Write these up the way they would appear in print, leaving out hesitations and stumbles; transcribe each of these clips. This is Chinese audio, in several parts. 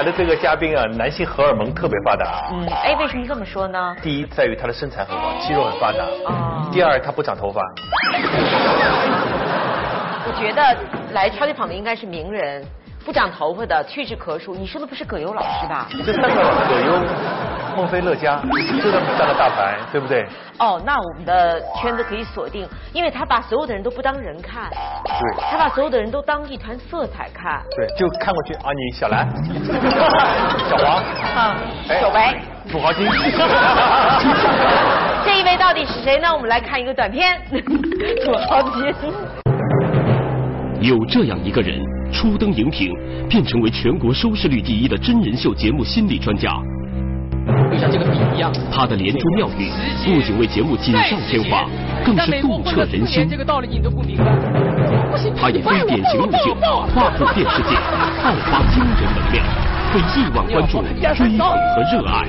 来的这个嘉宾啊，男性荷尔蒙特别发达。 哎，为什么这么说呢？ 第一，在于他的身材很好，肌肉很发达。 哦。 第二，他不长头发。 我觉得来超级访的应该是名人，不长头发的，去质可数。你说的不是葛优老师吧？ 这三个葛优、孟非、乐嘉，这三个大牌，对不对？ 哦，那我们的圈子可以锁定，因为他把所有的人都不当人看， 对， 他把所有的人都当一团色彩看。 对，就看过去啊，你小兰、小王小白、 土豪金。 这一位到底是谁呢？我们来看一个短片，土豪金。 有这样一个人，初登荧屏便成为全国收视率第1的真人秀节目心理专家。 就像这个笔一样， 他的连珠妙语不仅为节目锦上添花，更是洞彻人心。 这个道理你都不明白。 他以非典型路径跨入电视界，爆发惊人能量，为亿万观众追捧和热爱。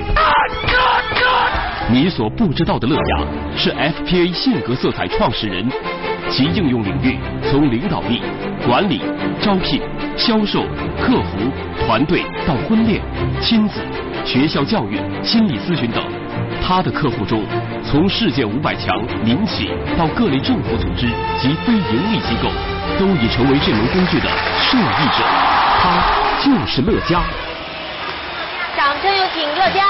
你所不知道的乐嘉是 FPA 性格色彩创始人，其应用领域从领导力、管理、招聘、销售、客服、团队到婚恋、亲子、学校教育、心理咨询等。他的客户中，从世界500强、民企到各类政府组织及非盈利机构，都已成为这门工具的受益者。他就是乐嘉。 掌声有请乐嘉。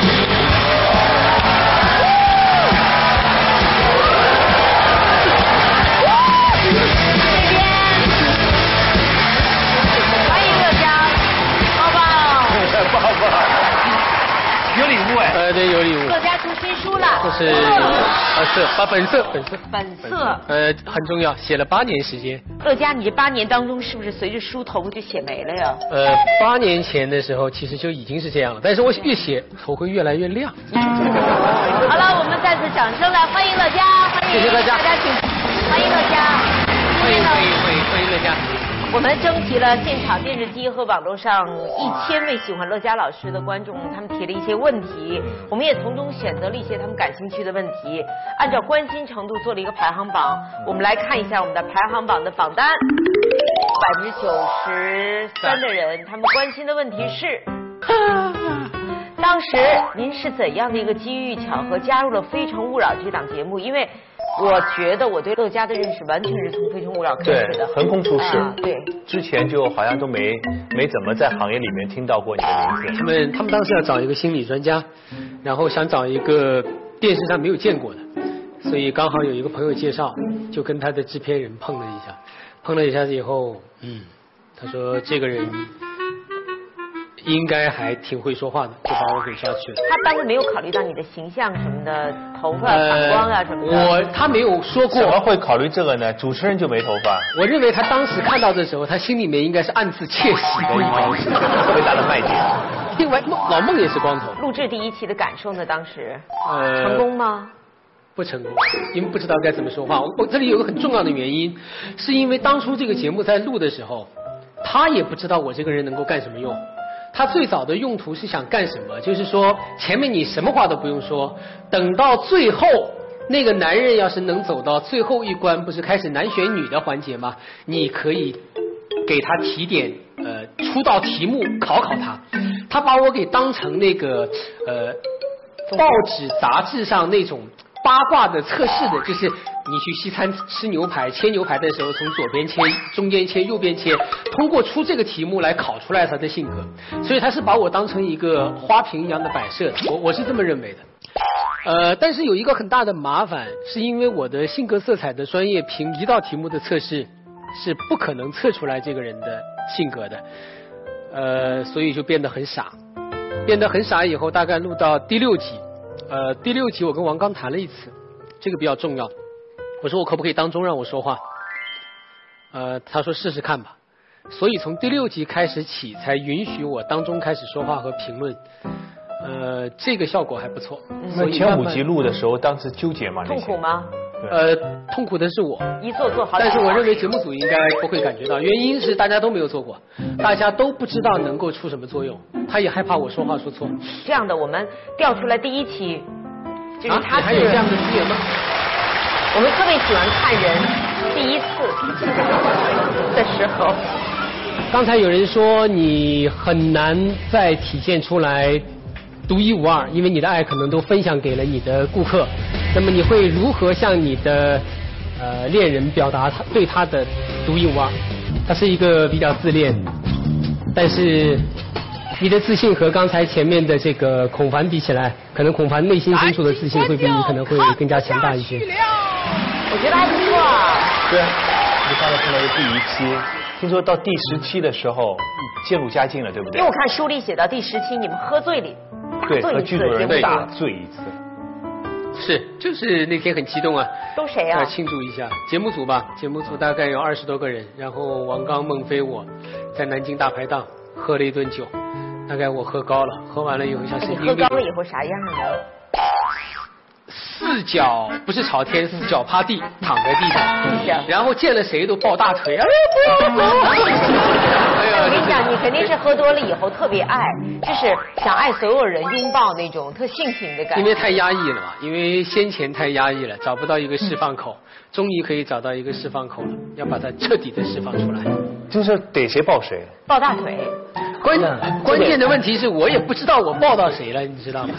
有礼物哎！ 对，有礼物。 乐嘉出新书了， 这是本色。 本色。 很重要，写了8年时间。 乐嘉，你这8年当中是不是随着书头发就写没了呀 ？8年前的时候其实就已经是这样了，但是我越写头会越来越亮。 好了，我们再次掌声来欢迎乐嘉，欢迎谢谢大家， 欢迎乐嘉， 欢迎乐嘉。 我们征集了现场电视机和网络上1000位喜欢乐嘉老师的观众，他们提了一些问题，我们也从中选择了一些他们感兴趣的问题，按照关心程度做了一个排行榜。我们来看一下我们的排行榜的榜单，93%的人他们关心的问题是。当时您是怎样的一个机遇巧合加入了《非诚勿扰》这档节目？因为我觉得我对乐嘉的认识完全是从《非诚勿扰》开始的， 横空出世。 对， 之前就好像都没怎么在行业里面听到过你的名字。他们当时要找一个心理专家，然后想找一个电视上没有见过的，所以刚好有一个朋友介绍，就跟他的制片人碰了一下子以后，他说这个人应该还挺会说话的，就把我给抓去了。 他当时没有考虑到你的形象什么的，头发反光啊什么的。 他没有说过。 怎么会考虑这个呢？主持人就没头发。 我认为他当时看到的时候，他心里面应该是暗自窃喜的一方面， 特别大的卖点。 另外，老孟也是光头。 录制第1期的感受呢？当时成功吗？ 不成功，因为不知道该怎么说话。我这里有个很重要的原因，是因为当初这个节目在录的时候，他也不知道我这个人能够干什么用。他最早的用途是想干什么？就是说前面你什么话都不用说，等到最后那个男人要是能走到最后一关，不是开始男选女的环节吗？你可以给他提点出道题目考他。他把我给当成那个报纸杂志上那种八卦的测试的，就是你去西餐吃牛排，切牛排的时候从左边切、中间切、右边切，通过出这个题目来考出来他的性格，所以他是把我当成一个花瓶一样的摆设，我是这么认为的。但是有一个很大的麻烦，是因为我的性格色彩的专业凭1道题目的测试是不可能测出来这个人的性格的，所以就变得很傻。变得很傻以后，大概录到第6集。第6集我跟王刚谈了一次，这个比较重要。我说我可不可以当中让我说话？他说试试看吧。所以从第6集开始起，才允许我当中开始说话和评论。这个效果还不错。 那前5集录的时候，当时纠结吗？ 痛苦吗？ 痛苦的是我， 一做好。 但是我认为节目组应该不会感觉到，原因是大家都没有做过，大家都不知道能够出什么作用，他也害怕我说话说错。 这样的，我们调出来第1期，就是他还有这样的资源吗？ 我们特别喜欢看人第1次的时候， 刚才有人说你很难再体现出来独一无二，因为你的爱可能都分享给了你的顾客。那么你会如何向你的恋人表达对他的独一无二？他是一个比较自恋，但是你的自信和刚才前面的这个孔凡比起来，可能孔凡内心深处的自信会比你可能会更加强大一些。 我觉得还不错啊。 对，你刚才看到的第一期，听说到第17的时候渐入佳境了，对不对？ 因为我看书里写到第17，你们喝醉了， 对，和剧组人大醉醉一次。 是，就是那天很激动啊。 都谁啊？ 庆祝一下节目组吧，节目组大概有20多个人，然后王刚、孟非我在南京大排档喝了一顿酒，大概我喝高了，喝完了以后像是你喝高了以后啥样呢？ 四脚不是朝天，四脚趴地，躺在地上，然后见了谁都抱大腿，哎呀不要走！ 我跟你讲，你肯定是喝多了以后特别爱，就是想爱所有人，拥抱那种特性情的感觉。 因为太压抑了嘛，因为先前太压抑了，找不到一个释放口，终于可以找到一个释放口了，要把它彻底的释放出来。 就是得谁抱谁？ 抱大腿。 关键的问题是我也不知道我抱到谁了，你知道吗？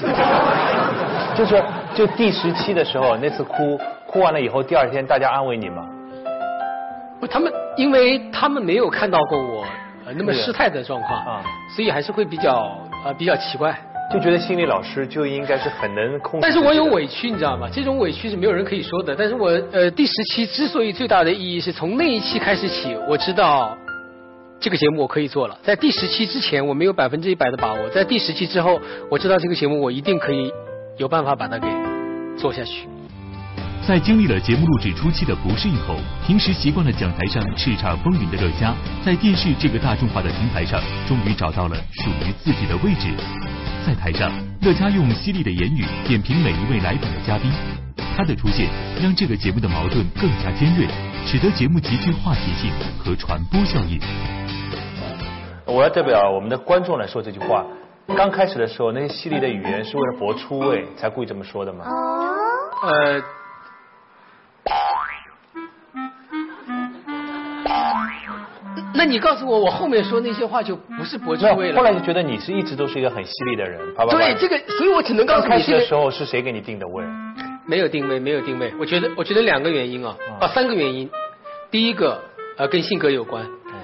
就第17的时候，那次哭完了以后，第2天大家安慰你吗？ 因为他们没有看到过我那么失态的状况啊， 所以还是会比较奇怪， 就觉得心理老师就应该是很能控制。 但是我有委屈，你知道吗？这种委屈是没有人可以说的。但是我第17之所以最大的意义是从那一期开始起，我知道这个节目我可以做了。在第17之前我没有100%的把握，在第17之后我知道这个节目我一定可以有办法把它给做下去。 在经历了节目录制初期的不适应后，平时习惯了讲台上叱咤风云的乐嘉，在电视这个大众化的平台上，终于找到了属于自己的位置。在台上，乐嘉用犀利的言语点评每一位来访的嘉宾，他的出现让这个节目的矛盾更加尖锐，使得节目极具话题性和传播效应。 我要代表我们的观众来说这句话。刚开始的时候，那些犀利的语言是为了博出位才故意这么说的吗？ 那你告诉我，我后面说那些话就不是博出位了。 后来就觉得你是一直都是一个很犀利的人， 对这个，所以我只能告诉你， 刚开始的时候是谁给你定的位？ 没有定位，没有定位。我觉得2个原因啊，3个原因。第一个跟性格有关，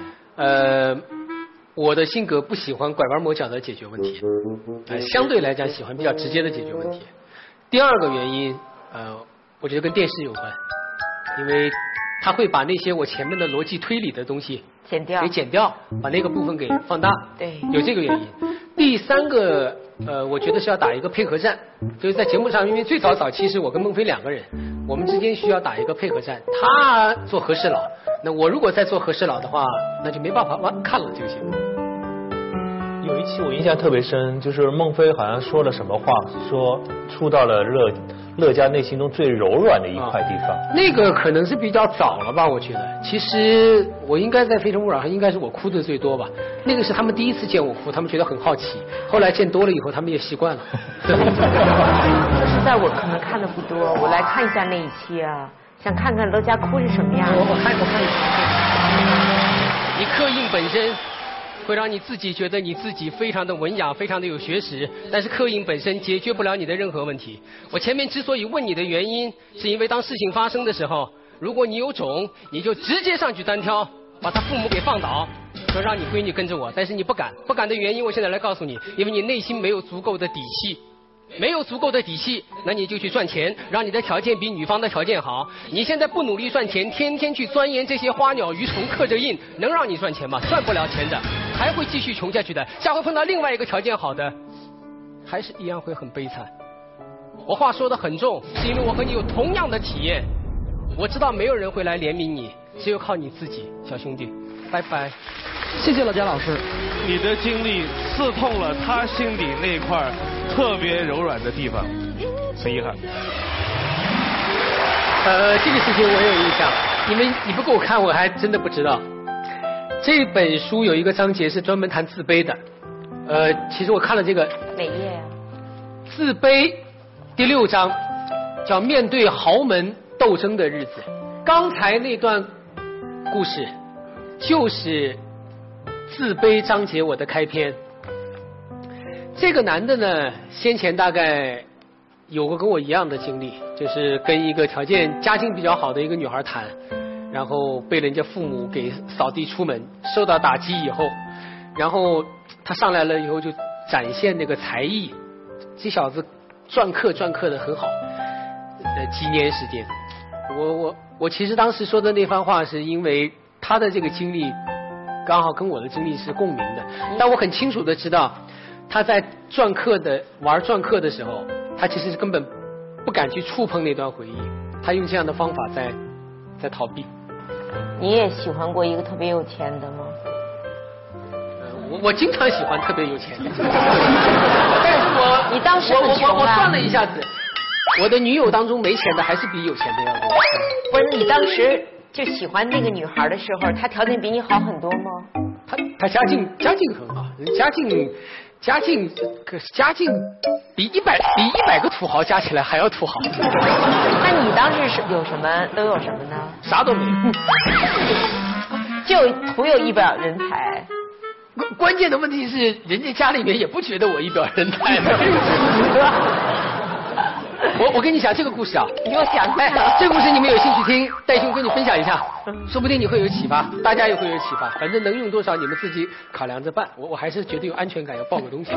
我的性格不喜欢拐弯抹角的解决问题，相对来讲喜欢比较直接的解决问题。第2个原因，我觉得跟电视有关，因为他会把那些我前面的逻辑推理的东西给剪掉，把那个部分给放大。 对， 有这个原因。第3个，我觉得是要打一个配合战，就是在节目上，因为最早期是我跟孟非2个人，我们之间需要打一个配合战。他做和事佬，那我如果再做和事佬的话，那就没办法看了这个节目。 有一期我印象特别深，就是孟非好像说了什么话，说触到了乐嘉内心中最柔软的一块地方。 那个可能是比较早了吧，我觉得。其实我应该在《非诚勿扰》上应该是我哭的最多吧。那个是他们第一次见我哭，他们觉得很好奇。后来见多了以后，他们也习惯了。 说实在，我可能看的不多，我来看一下那一期啊，想看看乐嘉哭是什么样。 我看一下。你刻印本身会让你自己觉得你自己非常的文雅，非常的有学识，但是刻印本身解决不了你的任何问题。我前面之所以问你的原因，是因为当事情发生的时候，如果你有种，你就直接上去单挑，把他父母给放倒，说让你闺女跟着我，但是你不敢的原因，我现在来告诉你，因为你内心没有足够的底气。没有足够的底气，那你就去赚钱，让你的条件比女方的条件好。你现在不努力赚钱，天天去钻研这些花鸟鱼虫刻着印，能让你赚钱吗？赚不了钱的，还会继续穷下去的。下回碰到另外一个条件好的，还是一样会很悲惨。我话说得很重，是因为我和你有同样的体验。我知道没有人会来怜悯你，只有靠你自己，小兄弟。拜拜。 谢谢乐嘉老师。 你的经历刺痛了他心底那块特别柔软的地方，很遗憾。 这个事情我有印象，因为你不给我看，我还真的不知道。这本书有一个章节是专门谈自卑的。其实我看了这个。 哪页啊？ 自卑第6章，叫面对豪门斗争的日子。刚才那段故事就是自卑章节我的开篇。这个男的呢，先前大概有过跟我一样的经历，就是跟一个条件家境比较好的一个女孩谈，然后被人家父母给扫地出门，受到打击以后，然后他上来了以后就展现那个才艺，这小子篆刻的很好，几年时间。我其实当时说的那番话是因为他的这个经历刚好跟我的经历是共鸣的，但我很清楚的知道他在玩篆刻的时候，他其实是根本不敢去触碰那段回忆，他用这样的方法在逃避。 你也喜欢过一个特别有钱的吗？ 我经常喜欢特别有钱的，但是你当时很穷啊。 我算了一下子，我的女友当中没钱的还是比有钱的要多。 不是，你当时就喜欢那个女孩的时候，她条件比你好很多吗？ 她家境很好，家境比100个土豪加起来还要土豪。 那你当时是有什么呢？ 啥都没有， 就徒有一表人才。 关键的问题是，人家家里面也不觉得我一表人才。我跟你讲这个故事啊， 你给我讲一下。 这个故事你们有兴趣听，戴兄跟你分享一下，说不定你会有启发，大家也会有启发，反正能用多少你们自己考量着办。我还是觉得有安全感，要报个东西。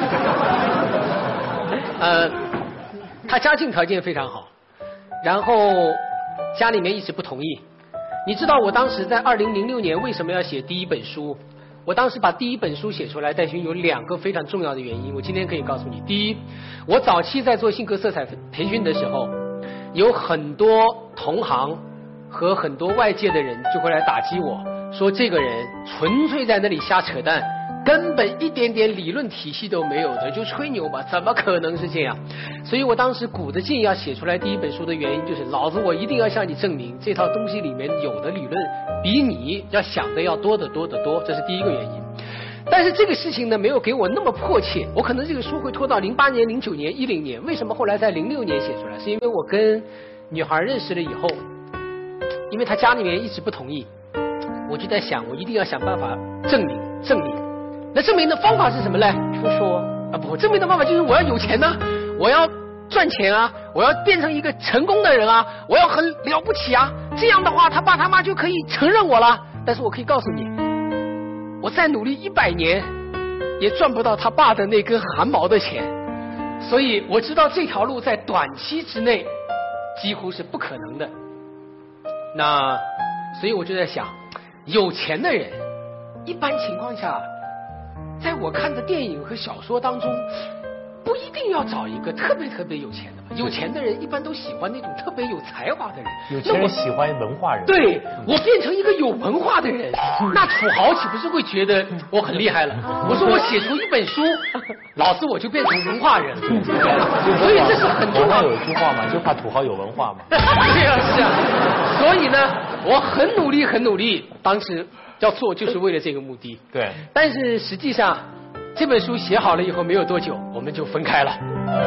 他家境条件非常好，然后家里面一直不同意。你知道我当时在2006年为什么要写第一本书？我当时把第一本书写出来，戴勋有2个非常重要的原因，我今天可以告诉你。第一，我早期在做性格色彩培训的时候，有很多同行和很多外界的人就会来打击我，说这个人纯粹在那里瞎扯淡，根本一点点理论体系都没有的，就吹牛吧，怎么可能是这样？所以我当时鼓着劲要写出来第一本书的原因，就是老子我一定要向你证明，这套东西里面有的理论比你要想的要多得多，这是第一个原因。但是这个事情呢，没有给我那么迫切，我可能这个书会拖到08年、09年、10年。为什么后来在06年写出来？是因为我跟女孩认识了以后，因为她家里面一直不同意，我就在想，我一定要想办法证明。那证明的方法是什么呢？ 出书啊，不，证明的方法就是我要有钱啊，我要赚钱啊，我要变成一个成功的人啊，我要很了不起啊，这样的话他爸他妈就可以承认我了。但是我可以告诉你，我再努力100年也赚不到他爸的那根汗毛的钱，所以我知道这条路在短期之内几乎是不可能的。那所以我就在想，有钱的人一般情况下，在我看的电影和小说当中，不一定要找一个特别有钱的嘛。有钱的人一般都喜欢那种特别有才华的人。 有钱人喜欢文化人。 对，我变成一个有文化的人，那土豪岂不是会觉得我很厉害了？我说我写出一本书，老子我就变成文化人了。所以这是很重要的。 有一句话嘛，就怕土豪有文化嘛。 是啊。所以呢，我很努力，当时要做就是为了这个目的。 对。但是实际上，这本书写好了以后没有多久，我们就分开了。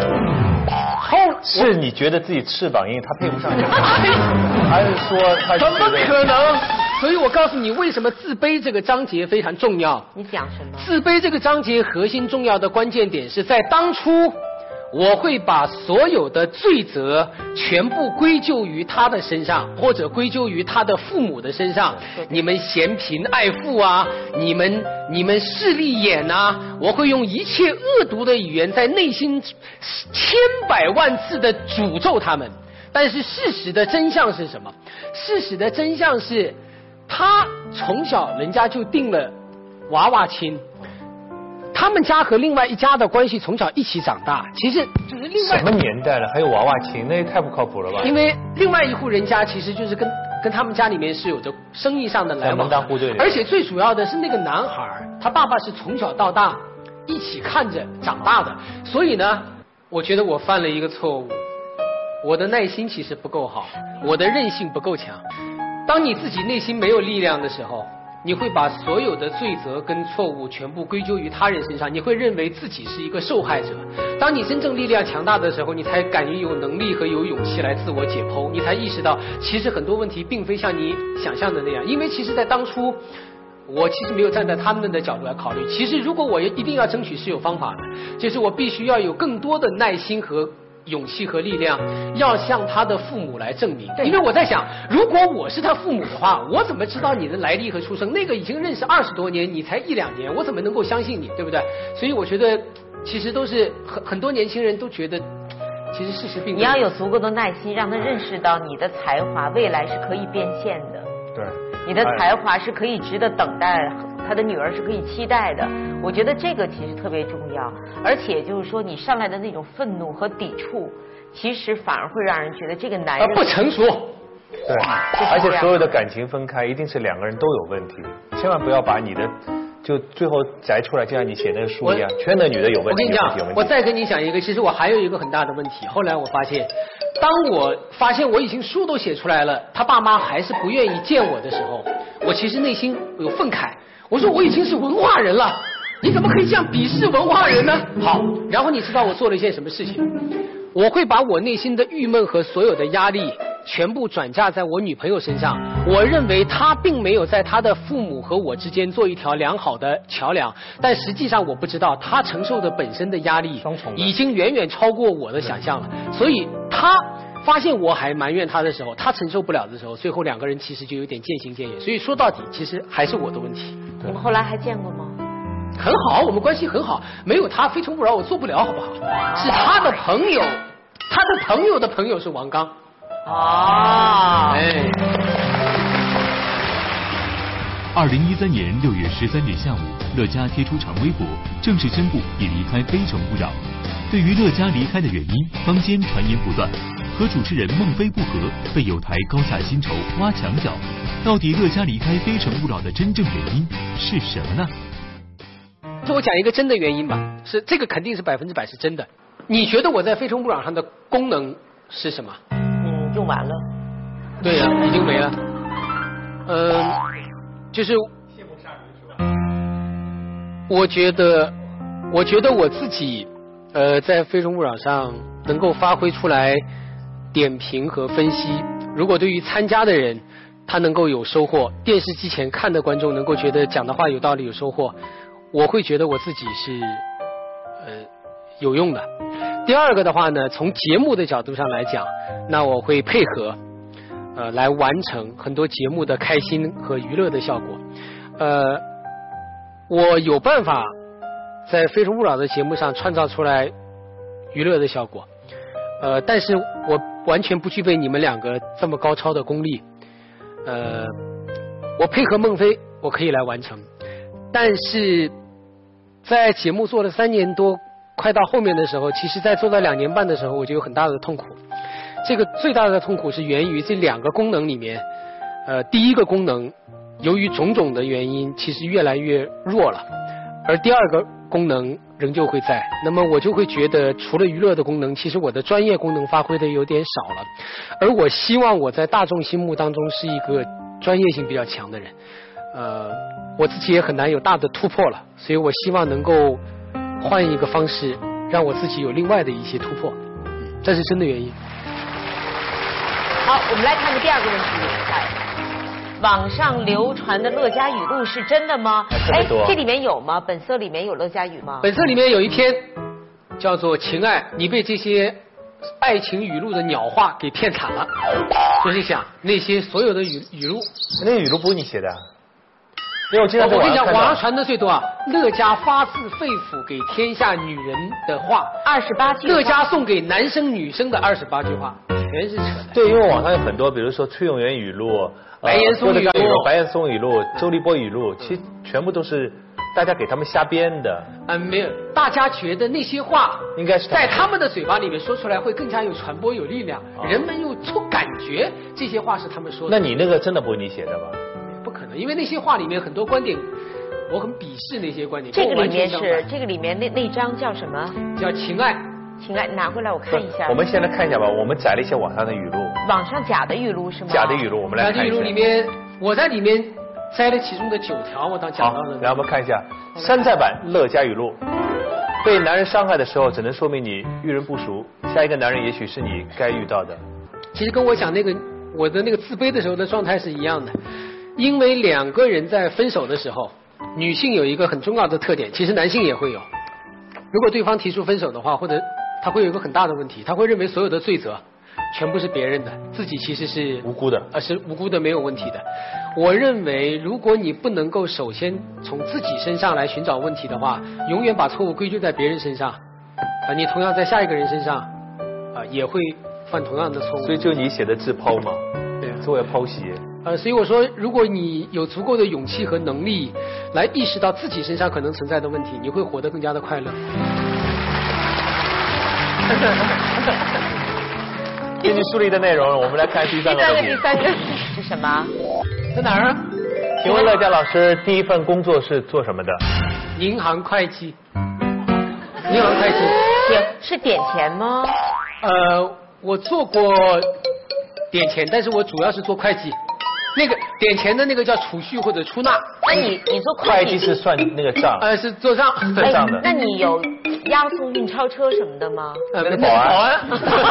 是你觉得自己翅膀硬，他配不上你，还是说他？ 怎么可能？所以我告诉你，为什么自卑这个章节非常重要。 你讲什么？ 自卑这个章节核心重要的关键点是在当初，我会把所有的罪责全部归咎于他的身上，或者归咎于他的父母的身上。你们嫌贫爱富啊，你们势利眼啊，我会用一切恶毒的语言在内心千百万次的诅咒他们。但是事实的真相是什么？事实的真相是，他从小人家就定了娃娃亲。他们家和另外一家的关系从小一起长大，其实就是另外什么年代了还有娃娃亲，那也太不靠谱了吧？ 因为另外一户人家其实就是跟他们家里面是有着生意上的来往， 门当户对的。 而且最主要的是那个男孩，他爸爸是从小到大一起看着长大的，所以呢，我觉得我犯了一个错误，我的耐心其实不够好，我的韧性不够强。当你自己内心没有力量的时候，你会把所有的罪责跟错误全部归咎于他人身上，你会认为自己是一个受害者。当你真正力量强大的时候，你才敢于有能力和有勇气来自我解剖，你才意识到其实很多问题并非像你想象的那样。因为其实在当初我其实没有站在他们的角度来考虑。其实如果我一定要争取是有方法的，就是我必须要有更多的耐心和勇气和力量，要向他的父母来证明。因为我在想，如果我是他父母的话，我怎么知道你的来历和出生？那个已经认识20多年，你才1-2年，我怎么能够相信你，对不对？所以我觉得，其实都是很多年轻人都觉得，其实事实并不。 你要有足够的耐心，让他认识到你的才华未来是可以变现的。 对， 你的才华是可以值得等待，他的女儿是可以期待的。我觉得这个其实特别重要，而且就是说你上来的那种愤怒和抵触，其实反而会让人觉得这个男人不成熟。 对，而且所有的感情分开，一定是2个人都有问题，千万不要把你的就最后摘出来，就像你写那个书一样，全那女的有问题。 我跟你讲，我再跟你讲一个，其实我还有一个很大的问题。后来我发现，当我发现我已经书都写出来了，他爸妈还是不愿意见我的时候，我其实内心有愤慨。我说我已经是文化人了，你怎么可以这样鄙视文化人呢？好，然后你知道我做了一件什么事情？我会把我内心的郁闷和所有的压力全部转嫁在我女朋友身上。我认为她并没有在她的父母和我之间做一条良好的桥梁，但实际上我不知道她承受的本身的压力已经远远超过我的想象了。所以她发现我还埋怨她的时候，她承受不了的时候，最后2个人其实就有点渐行渐远。所以说到底，其实还是我的问题。 你们后来还见过吗？ 很好，我们关系很好，没有他非诚勿扰我做不了，好不好？是他的朋友，他的朋友的朋友是王刚。哎。 2013年6月13日下午，乐嘉贴出长微博，正式宣布已离开《非诚勿扰》。对于乐嘉离开的原因，坊间传言不断，和主持人孟非不和，被有台高下薪酬挖墙脚。到底乐嘉离开《非诚勿扰》的真正原因是什么呢？ 就我讲一个真的原因吧，是这个肯定是100%是真的。你觉得我在《非诚勿扰》上的功能是什么？ 用完了。 对呀，已经没了。就是我觉得我自己在《非诚勿扰》上能够发挥出来点评和分析。如果对于参加的人他能够有收获，电视机前看的观众能够觉得讲的话有道理有收获，我会觉得我自己是有用的。第二个的话呢，从节目的角度上来讲，那我会配合来完成很多节目的开心和娱乐的效果。我有办法在《非诚勿扰》的节目上创造出来娱乐的效果，但是我完全不具备你们2个这么高超的功力。我配合孟非，我可以来完成，但是在节目做了3年多，快到后面的时候，其实在做到2年半的时候，我就有很大的痛苦。这个最大的痛苦是源于这2个功能里面，第一个功能由于种种的原因，其实越来越弱了，而第2个功能仍旧会在。那么我就会觉得，除了娱乐的功能，其实我的专业功能发挥的有点少了。而我希望我在大众心目当中是一个专业性比较强的人，我自己也很难有大的突破了，所以我希望能够换一个方式，让我自己有另外的一些突破。这是真的原因。 好，我们来看看第2个问题。网上流传的乐嘉语录是真的吗？哎，这里面有吗？本色里面有乐嘉语吗？ 本色里面有一篇叫做《情爱》，你被这些爱情语录的鸟话给骗惨了。就是想那些所有的语录， 那个语录不是你写的？因为我经常在我跟你讲， 网上网上传的最多啊，乐嘉发自肺腑给天下女人的话 ，28句。 乐嘉送给男生女生的28句话，全是扯的。 对，因为网上有很多，比如说崔永元语录、 白岩松语录、 白岩松语录、周立波语录，其实全部都是大家给他们瞎编的。 没有，大家觉得那些话应该是在他们的嘴巴里面说出来会更加有传播有力量，人们又感觉这些话是他们说的。 那你那个真的不是你写的吧？ 不可能，因为那些话里面很多观点，我很鄙视那些观点。 这个里面那章叫什么？ 叫情爱。 情爱，拿回来我看一下。 我们先来看一下吧，我们摘了一些网上的语录。 网上假的语录是吗？ 假的语录，我们来看一下。 假的语录里面，我在里面摘了其中的9条，我当讲到了。 来，我们看一下山寨版乐嘉语录。被男人伤害的时候，只能说明你遇人不淑，下一个男人也许是你该遇到的。 其实跟我讲那个我的那个自卑的时候的状态是一样的。 因为两个人在分手的时候，女性有一个很重要的特点，其实男性也会有。如果对方提出分手的话，或者他会有一个很大的问题，他会认为所有的罪责全部是别人的，自己其实是无辜的， 是无辜的，没有问题的。我认为，如果你不能够首先从自己身上来寻找问题的话，永远把错误归咎在别人身上，你同样在下一个人身上，也会犯同样的错误。 所以就你写的自剖嘛， 对， 作为剖析。 所以我说，如果你有足够的勇气和能力来意识到自己身上可能存在的问题，你会活得更加的快乐。 根据书里的内容，我们来看第三个问题。 第三个是什么？ 在哪儿啊？ 请问乐嘉老师第一份工作是做什么的？ 银行会计。银行会计。 是点钱吗？ 我做过点钱，但是我主要是做会计。那个点钱的那个叫储蓄或者出纳。 那你做会计是算那个账？ 是做账。 算账的。 那你有押送运钞车什么的吗？ 保安。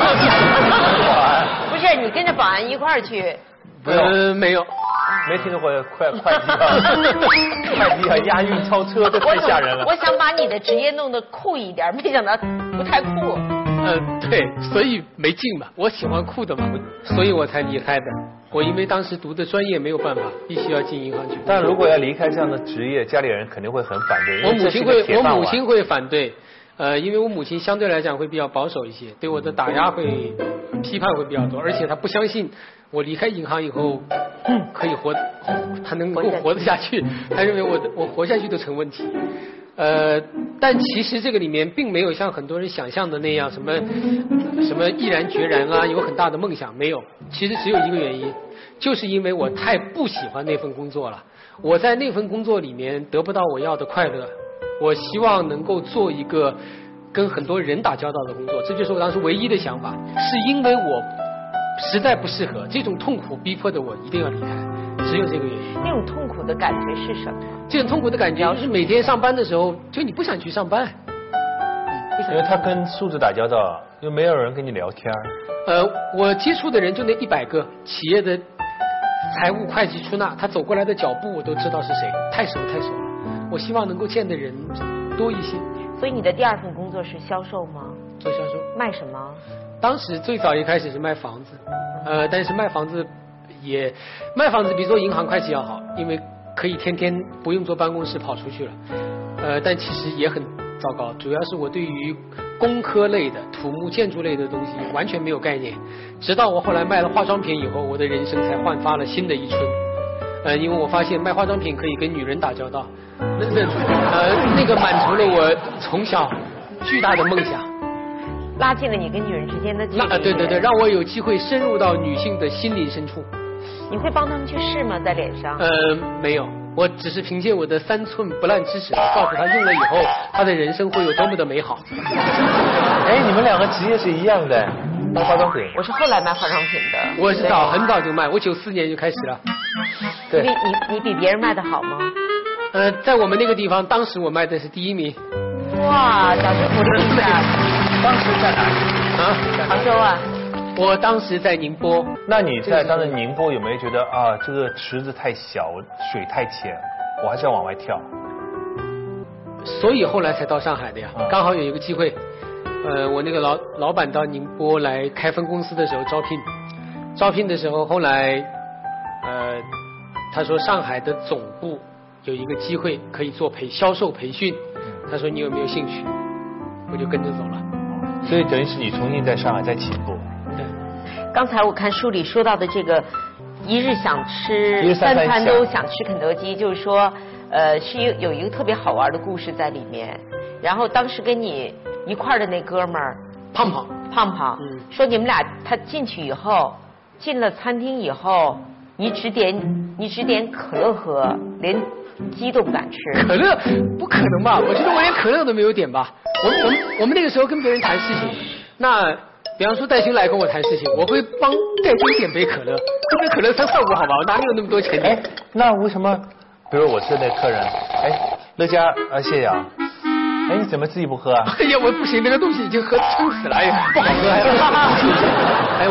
不是，你跟着保安一块儿去？ 没有。 没听说过会计会计押运钞车，这太吓人了。 我想把你的职业弄得酷一点，没想到不太酷。 对，所以没劲嘛。我喜欢酷的嘛，所以我才离开的。我因为当时读的专业没有办法，必须要进银行去。 但如果要离开这样的职业，家里人肯定会很反对。 我母亲会反对，因为我母亲相对来讲会比较保守一些，对我的打压会批判会比较多，而且她不相信我离开银行以后可以她能够活得下去，她认为我活下去都成问题。但其实这个里面并没有像很多人想象的那样什么毅然决然啊，有很大的梦想，没有。其实只有一个原因，就是因为我太不喜欢那份工作了。我在那份工作里面得不到我要的快乐，我希望能够做一个跟很多人打交道的工作，这就是我当时唯一的想法。是因为我实在不适合，这种痛苦逼迫的我一定要离开，只有这个原因。 那种痛苦的感觉是什么？ 这种痛苦的感觉就是每天上班的时候，就你不想去上班。 因为他跟数字打交道，又没有人跟你聊天。 我接触的人就那100个，企业的财务、会计、出纳，他走过来的脚步我都知道是谁，太熟了。我希望能够见的人多一些。 所以你的第二份工作是销售吗？ 做销售。 卖什么？ 当时最早一开始是卖房子，但是卖房子比做银行会计要好，因为可以天天不用坐办公室跑出去了。但其实也很糟糕，主要是我对于工科类的、土木建筑类的东西完全没有概念。直到我后来卖了化妆品以后，我的人生才焕发了新的一春。因为我发现卖化妆品可以跟女人打交道，那个满足了我从小巨大的梦想， 拉近了你跟女人之间的距离。 对，让我有机会深入到女性的心灵深处。 你会帮他们去试吗？在脸上？ 没有，我只是凭借我的3寸不烂之舌，告诉他用了以后，他的人生会有多么的美好。 你们2个职业是一样的，卖化妆品。 我是后来卖化妆品的。 我是很早就卖，我94年就开始了。 对。 你比别人卖的好吗？ 在我们那个地方，当时我卖的是第1名。 哇，掌声鼓励一下。 当时在哪？ 杭州啊。 我当时在宁波。 那你在当时宁波有没有觉得这个池子太小，水太浅，我还是要往外跳？ 所以后来才到上海的呀。刚好有一个机会，我那个老板到宁波来开分公司的时候招聘的时候，后来他说上海的总部有一个机会可以做销售培训，他说你有没有兴趣？我就跟着走了。 所以等于是你重新在上海再起步。 刚才我看书里说到的这个一日想吃3餐都想吃肯德基，就是说是有一个特别好玩的故事在里面。然后当时跟你一块儿的那哥们儿胖胖， 说你们俩他进去以后，进了餐厅以后，你只点可乐喝，连鸡都不敢吃。 可乐不可能吧？我觉得我连可乐都没有点吧。我们那个时候跟别人谈事情，那比方说戴军来跟我谈事情，我会帮戴军点杯可乐，这杯可乐它效果好吧？我哪里有那么多钱？ 那为什么？比如我是那客人，乐嘉谢谢啊。你怎么自己不喝啊？ 哎呀，我不行，那个东西已经喝撑死了，不好喝。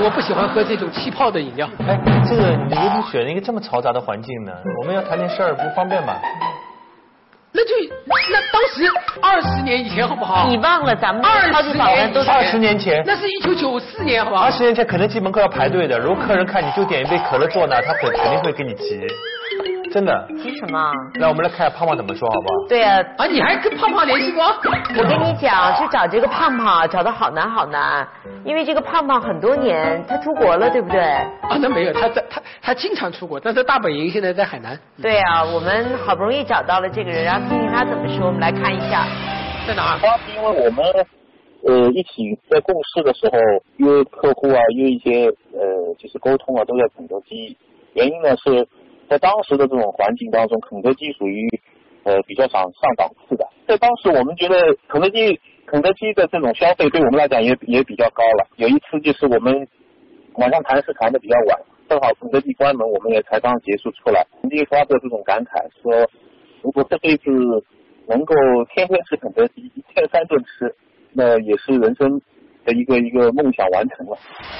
我不喜欢喝这种气泡的饮料。 哎，这个你为什么选了一个这么嘈杂的环境呢？我们要谈点事儿，不方便吧？ 那当时20年以前好不好？ 你忘了咱们超级访问都是 20年前， 那是1994年好不好 20年前肯德基门口要排队的，如果客人看你就点一杯可乐坐那，他肯定会给你急，真的。 急什么？ 来，我们来看下胖胖怎么说，好不好？ 对啊， 啊，你还跟胖胖联系过？ 我跟你讲，是找这个胖胖找的好难好难，因为这个胖胖很多年他出国了，对不对？ 啊，那没有，他经常出国，但是大本营现在在海南。 对啊，我们好不容易找到了这个人，然后听听他怎么说，我们来看一下。 在哪儿？ 主要是因为我们一起在共事的时候约客户啊，约一些就是沟通啊，都在肯德基。原因呢是在当时的这种环境当中，肯德基属于比较上档次的。在当时我们觉得肯德基的这种消费对我们来讲也比较高了。有一次就是我们晚上谈事谈的比较晚，正好肯德基关门，我们也才刚结束出来，曾经发过这种感慨，说如果这辈子能够天天吃肯德基，1天3顿吃，那也是人生的一个梦想完成了。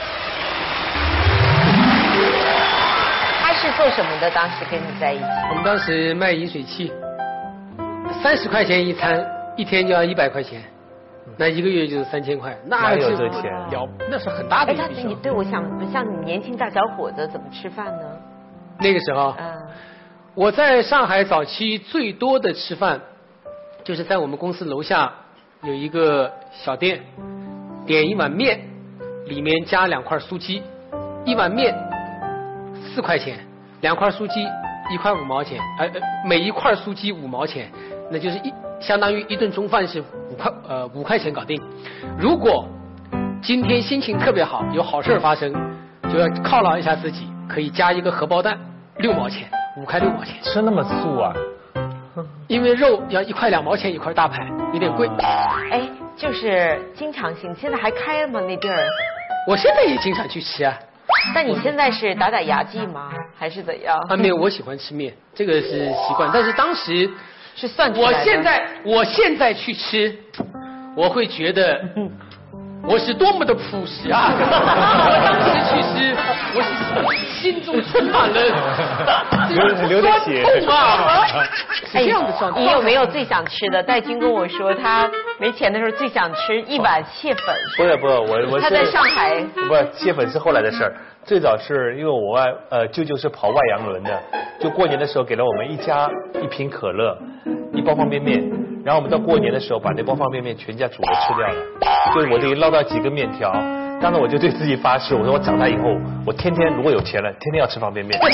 他是做什么的？当时跟你在一起？ 我们当时卖饮水器，30块钱一餐，一天就要100块钱，那1个月就是3000块， 哪有这钱？ 那是很大的一笔哎，你对我想像你年轻大小伙子怎么吃饭呢？ 那个时候，我在上海早期最多的吃饭，就是在我们公司楼下有一个小店，点一碗面，里面加2块酥鸡，一碗面4块钱，2块酥鸡1块5毛钱，每一块酥鸡5毛钱，那就是相当于一顿中饭是5块钱搞定。如果今天心情特别好，有好事发生，就要犒劳一下自己，可以加一个荷包蛋，6毛钱，5块6毛钱。 吃那么素啊？ 因为肉要1块2毛钱一块大排，有点贵。 哎，就是经常性，现在还开了吗那地儿？ 我现在也经常去吃啊。 但你现在是打牙祭吗？还是怎样？ 面我喜欢吃面，这个是习惯。但是当时是算出来的。 我现在去吃，我会觉得我是多么的朴实啊！我当时去吃，我是心中充满了流点血啊！ 是这样的状态。 你有没有最想吃的？戴军跟我说，他没钱的时候最想吃一碗蟹粉。 不，我他在上海。 不，蟹粉是后来的事儿。最早是因为我舅舅是跑外洋轮的，就过年的时候给了我们一家1瓶可乐，1包方便面，然后我们到过年的时候把那包方便面全家煮了吃掉了，就是我得捞到几个面条。当时我就对自己发誓，我说我长大以后，我天天如果有钱了，天天要吃方便面。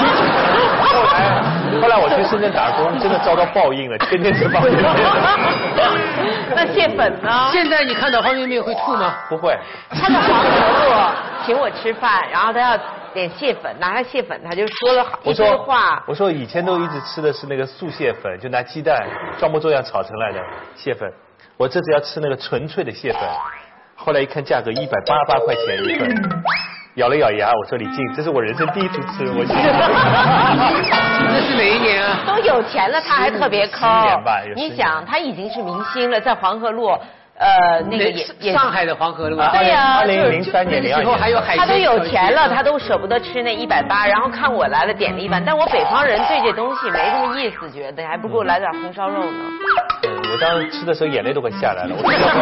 后来我去深圳打工，真的遭到报应了，天天吃方便面。 那蟹粉呢？ 现在你看到方便面会吐吗？ 不会。 他在黄河路请我吃饭，然后他要点蟹粉，拿他蟹粉，他就说了一堆话。 我说以前都一直吃的是那个素蟹粉，就拿鸡蛋装模作样炒成来的蟹粉，我这次要吃那个纯粹的蟹粉。后来一看价格188块钱一份，咬了咬牙，我说李静，这是我人生第一次吃，我这是哪一年啊？ 都有钱了，他还特别抠。 10年吧， 你想，他已经是明星了，在黄河路，那个也上海的黄河路。 对呀 ，2003年、02年， 还有海鲜。 他都有钱了，他都舍不得吃那180，然后看我来了点了一碗，但我北方人对这东西没什么意思，觉得还不如来点红烧肉呢。 我当时吃的时候眼泪都快下来了，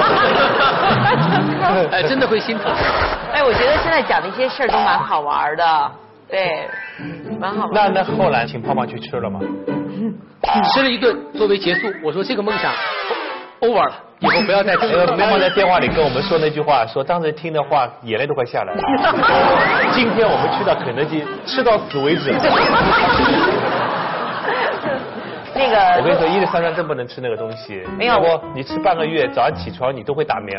哎，真的会心疼。 哎，我觉得现在讲的一些事儿都蛮好玩的，对，蛮好玩。 那后来请胖胖去吃了吗？ 吃了一顿作为结束，我说这个梦想 over 了，以后不要再吃了。 胖胖在电话里跟我们说那句话，说当时听的话眼泪都快下来了。今天我们去到肯德基，吃到死为止。 那个， 我跟你说，1日3餐真不能吃那个东西。 没有， 你吃半个月，早上起床你都会打鸣。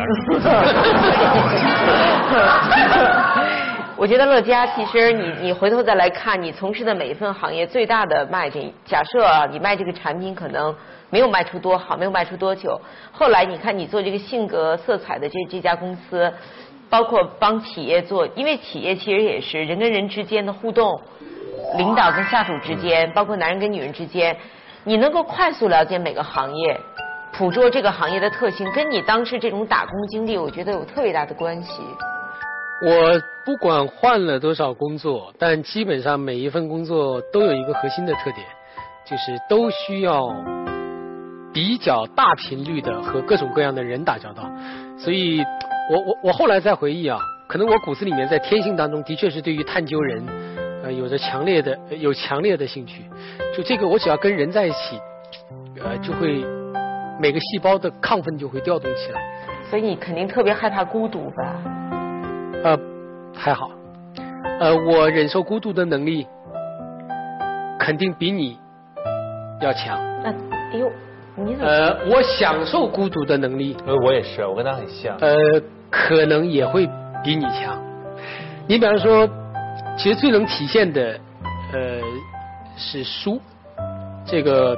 我觉得乐嘉，其实你回头再来看，你从事的每一份行业最大的卖点，假设你卖这个产品可能没有卖出多好，没有卖出多久，后来你看你做这个性格色彩的这家公司，包括帮企业做，因为企业其实也是人跟人之间的互动，领导跟下属之间，包括男人跟女人之间。你能够快速了解每个行业，捕捉这个行业的特性，跟你当时这种打工经历，我觉得有特别大的关系。 我不管换了多少工作，但基本上每一份工作都有一个核心的特点，就是都需要比较大频率的和各种各样的人打交道。所以我后来再回忆啊，可能我骨子里面在天性当中的确是对于探究人有强烈的兴趣。就这个我只要跟人在一起就会每个细胞的亢奋就会调动起来。 所以你肯定特别害怕孤独吧？ 还好。我忍受孤独的能力肯定比你要强。 那哎呦，你怎么？ 我享受孤独的能力。 我也是，我跟他很像。 可能也会比你强。你比方说，其实最能体现的是书。这个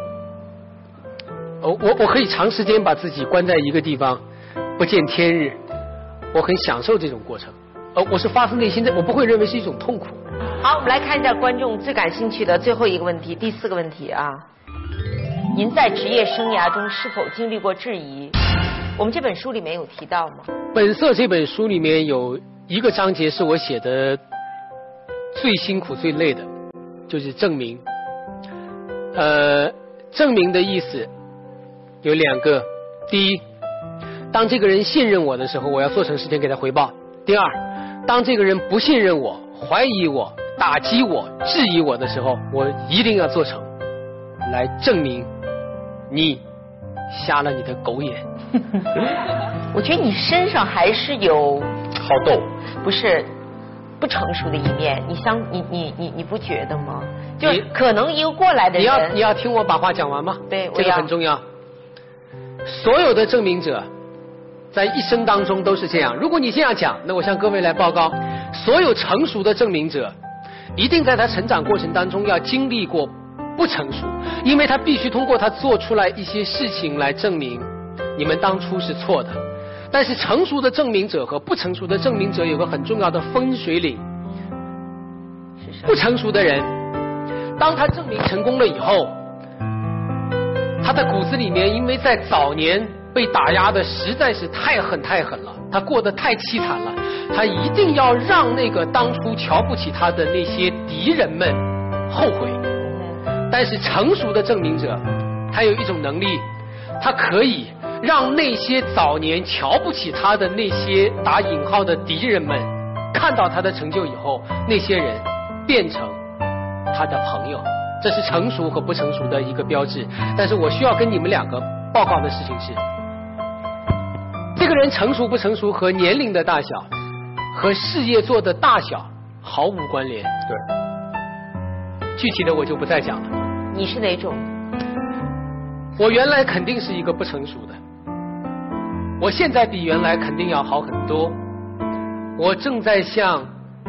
我可以长时间把自己关在一个地方不见天日，我很享受这种过程。我是发自内心的，我不会认为是一种痛苦。 好，我们来看一下观众最感兴趣的最后一个问题，第4个问题啊。您在职业生涯中是否经历过质疑？我们这本书里面有提到吗？ 本色这本书里面有一个章节是我写的最辛苦最累的，就是证明。证明的意思有2个。第一，当这个人信任我的时候，我要做成事情给他回报。第二，当这个人不信任我、怀疑我、打击我、质疑我的时候，我一定要做成，来证明你瞎了你的狗眼。 我觉得你身上还是有好斗， 不是不成熟的一面，你不觉得吗？就可能一个过来的人， 你要听我把话讲完吗？ 对， 这个很重要。所有的证明者在一生当中都是这样。如果你这样讲，那我向各位来报告，所有成熟的证明者一定在他成长过程当中要经历过不成熟，因为他必须通过他做出来一些事情来证明你们当初是错的。但是成熟的证明者和不成熟的证明者有个很重要的分水岭。不成熟的人，当他证明成功了以后，他的骨子里面因为在早年被打压的实在是太狠了，他过得太凄惨了，他一定要让那个当初瞧不起他的那些敌人们后悔。但是成熟的证明者，他有一种能力，他可以让那些早年瞧不起他的那些打引号的敌人们看到他的成就以后，那些人变成他的朋友。这是成熟和不成熟的一个标志。但是我需要跟你们2个报告的事情是，这个人成熟不成熟和年龄的大小和事业做的大小毫无关联。 对， 具体的我就不再讲了。 你是哪种？ 我原来肯定是一个不成熟的，我现在比原来肯定要好很多。我正在向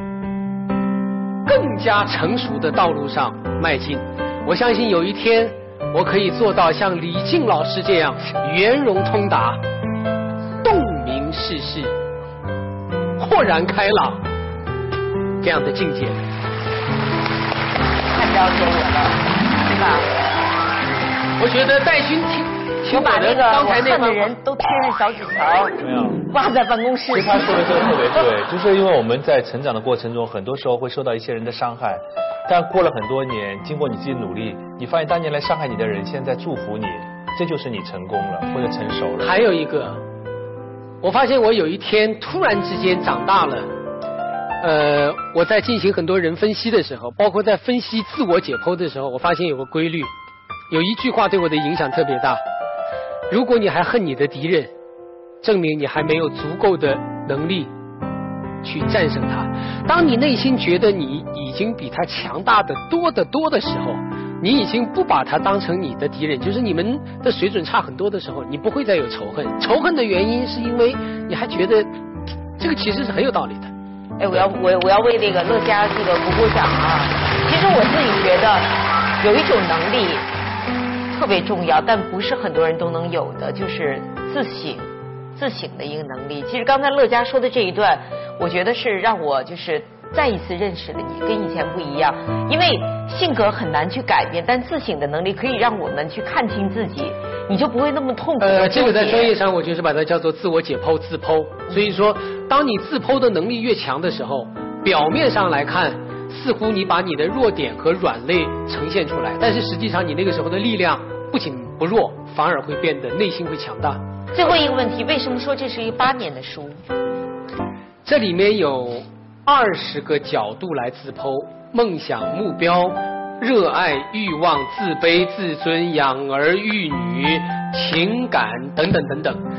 更加成熟的道路上迈进。我相信有一天我可以做到像李静老师这样圆融通达、洞明世事、豁然开朗这样的境界。 太了解我了，对吧？ 我觉得戴勋听我把那个刚才那我恨的人都贴上小纸条，挂在办公室。 其实他说的这个特别对，就是因为我们在成长的过程中，很多时候会受到一些人的伤害，但过了很多年，经过你自己努力，你发现当年来伤害你的人，现在祝福你，这就是你成功了或者成熟了。 还有一个，我发现我有一天突然之间长大了。我在进行很多人分析的时候，包括在分析自我解剖的时候，我发现有个规律，有一句话对我的影响特别大。如果你还恨你的敌人，证明你还没有足够的能力去战胜他。当你内心觉得你已经比他强大的多得多的时候，你已经不把他当成你的敌人，就是你们的水准差很多的时候，你不会再有仇恨。仇恨的原因是因为你还觉得这个其实是很有道理的。 哎，我要为那个乐嘉这个鼓掌啊！其实我自己觉得有一种能力特别重要，但不是很多人都能有的，就是自省的一个能力。其实刚才乐嘉说的这一段，我觉得是让我就是再一次认识了你，跟以前不一样。因为性格很难去改变，但自省的能力可以让我们去看清自己， 你就不会那么痛苦。 这个在专业上我就是把它叫做自我解剖自剖。所以说，当你自剖的能力越强的时候，表面上来看，似乎你把你的弱点和软肋呈现出来，但是实际上你那个时候的力量不仅不弱，反而会变得内心会强大。 最后一个问题，为什么说这是一个8年的书？ 这里面有20个角度来自剖梦想、目标、热爱、欲望、自卑、自尊、养儿育女、情感等等等等。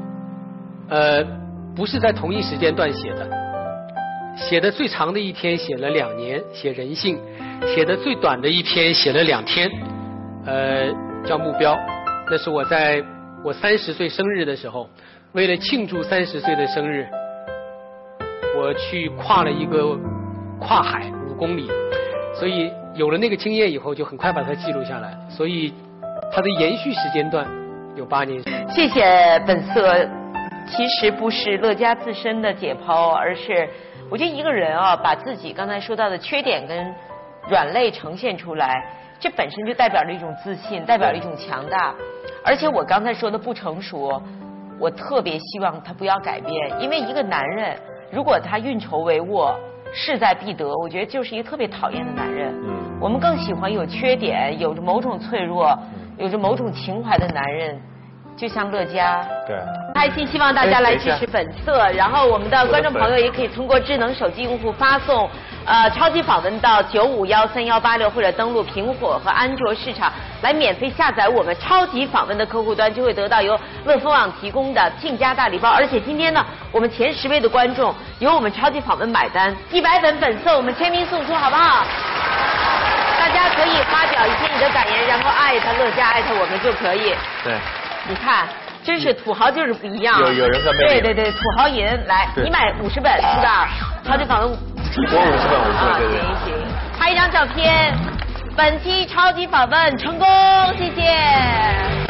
不是在同一时间段写的，写的最长的一篇写了2年，写人性；写的最短的一篇写了2天，叫目标。那是我在我30岁生日的时候，为了庆祝30岁的生日，我去跨了一个跨海5公里，所以有了那个经验以后，就很快把它记录下来了。所以它的延续时间段有8年。 谢谢本色。其实不是乐嘉自身的解剖，而是我觉得一个人啊，把自己刚才说到的缺点跟软肋呈现出来，这本身就代表着一种自信，代表着一种强大。而且我刚才说的不成熟，我特别希望他不要改变，因为一个男人如果他运筹帷幄，势在必得，我觉得就是一个特别讨厌的男人。我们更喜欢有缺点、有着某种脆弱、有着某种情怀的男人。就像乐嘉， 对， 开心，希望大家来支持本色。然后我们的观众朋友也可以通过智能手机用户发送超级访问到9513186，或者登录苹果和安卓市场来免费下载我们超级访问的客户端，就会得到由乐蜂网提供的庆家大礼包。而且今天呢，我们前10位的观众由我们超级访问买单，100本本色我们签名送出，好不好？大家可以发表一些你的感言，然后艾特乐嘉，艾特我们就可以。 对。 你看，真是土豪就是不一样。 有人在魅力。 对，土豪赢来，你买50本是吧？超级访问。 我50本，对。 行，拍一张照片。本期超级访问成功，谢谢。